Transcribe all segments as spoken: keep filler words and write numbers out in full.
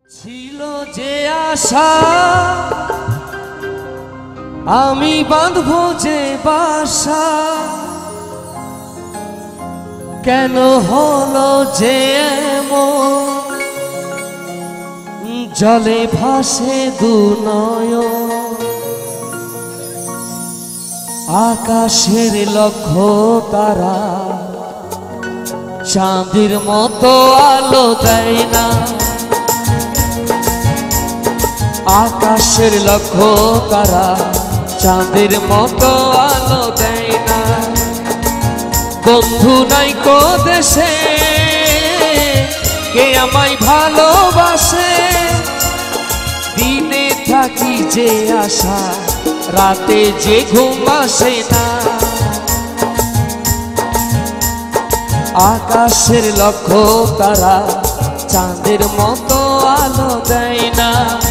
ছিল যে আশা আমি বাঁধবো যে বাসা, কেন হলো যে এমন জলে ভাসে দু নয়ন। আকাশের লক্ষ্য তারা চাঁদের মতো আলো দেয় না, আকাশের লক্ষ্য তারা চাঁদের মতো আলো দেয় না। বন্ধু নাই কো দেশে কে আমায় ভালোবাসে, দিনে থাকি যে আশা রাতে যে ঘুম আসে না। আকাশের লক্ষ্য তারা চাঁদের মতো আলো দেয় না।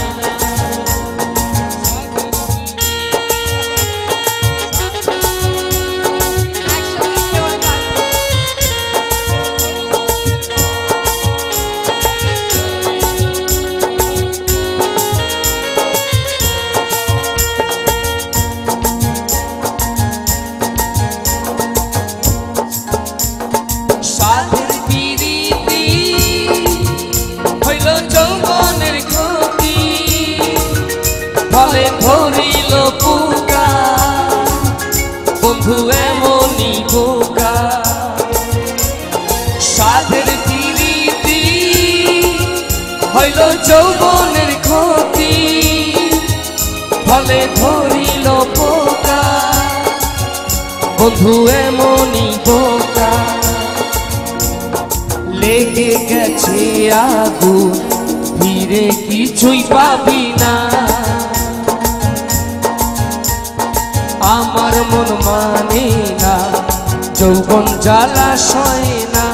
ধরিল পোকা বন্ধু এমনি বোকা, সাধের প্রীতি হইল যৌবনের ক্ষতি, ফলে ধরিল পোকা বন্ধু এমনি বোকা। লেগে গেছে আগুন ফিরে কিছুই পাবি না, আমার মন মানে না যৌবন জ্বালাশয় না।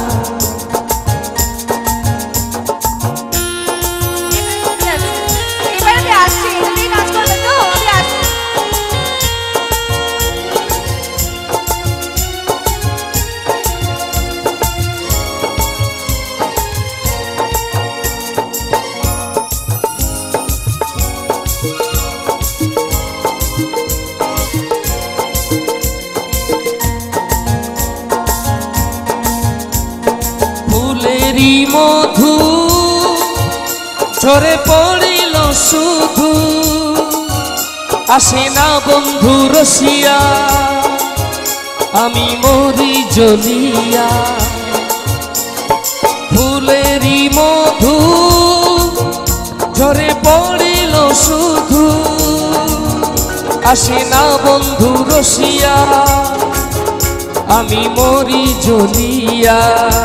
মধু ঝরে পড়িল শুধু, আসে না বন্ধু রসিয়া আমি মরি জ্বলিয়া। ফুলেরই মধু ঝরে পড়িল শুধু, আসে না বন্ধু রসিয়া আমি মরি জ্বলিয়া।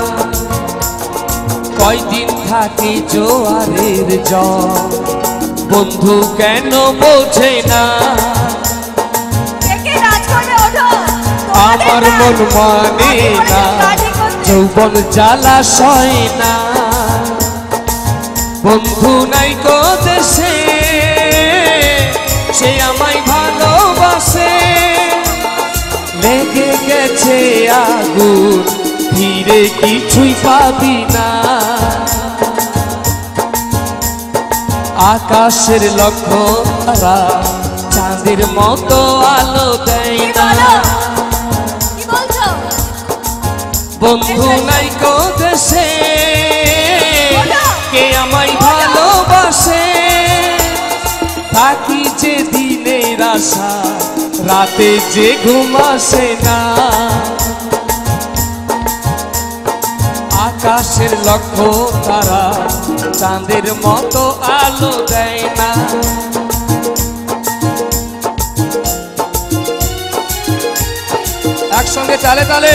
কয়দিন থাকি জোয়ারের জল বন্ধু কেন বোঝে না, আমার মন মানে না যৌবন জ্বালাশয় না। বন্ধু নাই কো দেশে সে আমায় ভালোবাসে, লেগে গেছে আগুন ফিরে কিছুই পাবি না। আকাশের লক্ষ্য তারা চাঁদের মতো আলো দেয় না, বন্ধু নাই কো দেশে কে আমায় ভালোবাসে, থাকি যে দিনের আশা রাতে যে ঘুম আসে না। আকাশের লক্ষ্য তারা চাঁদের মতো আলো দেয় না। একসঙ্গে তালে তালে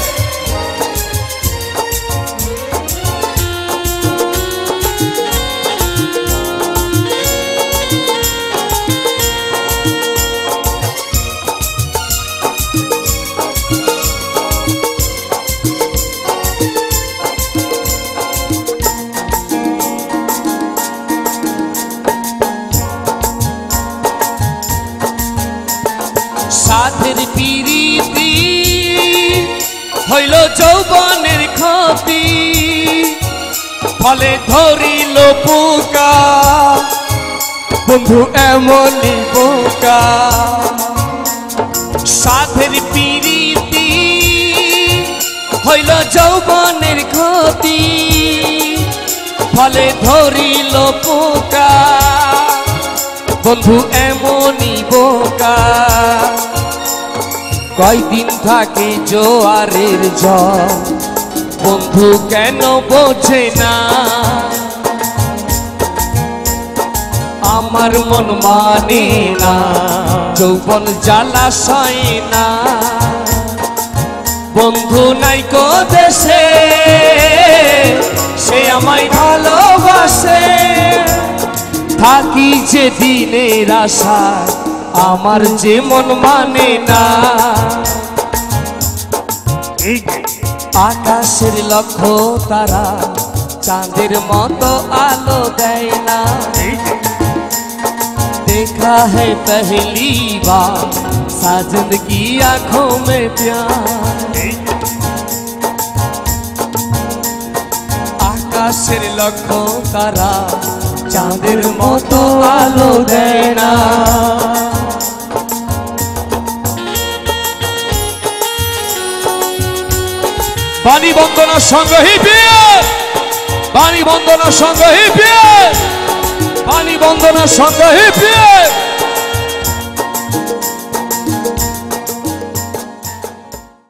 সাধের প্রীতি হইল যৌবনের ক্ষতি, ফলে ধরিল পুক বন্ধু এমনই বোকা সাধের পিরিতি হইল যৌবনের ক্ষতি ফলে ধরিল পোকা বন্ধু এমনই বোকা কয়দিন থাকে জোয়ারের জল বন্ধু কেন বোঝে না আমার মন মানে না যৌবন জ্বালাশয় না বন্ধু নাই কো দেশে সে আমায় ভালোবাসে থাকি যে দিনের আশা আমার যে মন মানে না আকাশের লক্ষ তারা চাঁদের মতো আলো দেয় না देखा है पहली बार साजन की आंखों में प्यार आकाशेर लक्ष तारा चाँदेर मतो आलो देय ना बाणी बंदना संग हिपिए बाणी बंदना संग हिपिए পানি বন্দনার সঙ্গে হিপিয়ে